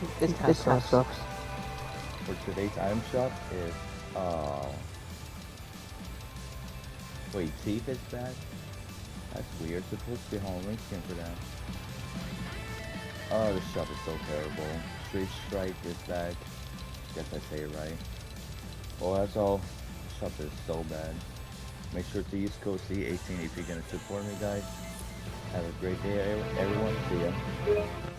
This kind of sucks. For today's item shop is, wait, Thief is back? That's weird, supposed to be Halloween skin for that. Oh, this shop is so terrible. Street Strike is back. Guess I say it right. Well, that's all. This shop is so bad. Make sure to use code C18 if you're gonna support me, guys. Have a great day, everyone. See ya.